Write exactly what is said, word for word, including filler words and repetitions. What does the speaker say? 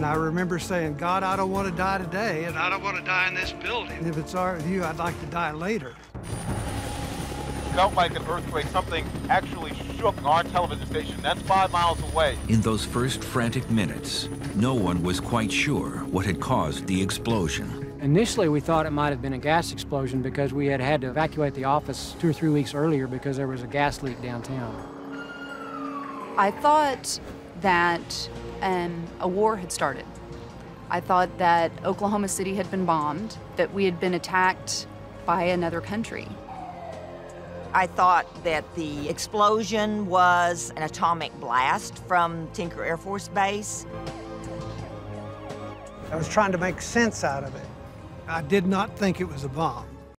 And I remember saying, God, I don't want to die today, and I don't want to die in this building. If it's all right with you, I'd like to die later. Felt like an earthquake. Something actually shook our television station. That's five miles away. In those first frantic minutes, no one was quite sure what had caused the explosion. Initially, we thought it might have been a gas explosion because we had had to evacuate the office two or three weeks earlier because there was a gas leak downtown. I thought that um, a war had started. I thought that Oklahoma City had been bombed, that we had been attacked by another country. I thought that the explosion was an atomic blast from Tinker Air Force Base. I was trying to make sense out of it. I did not think it was a bomb.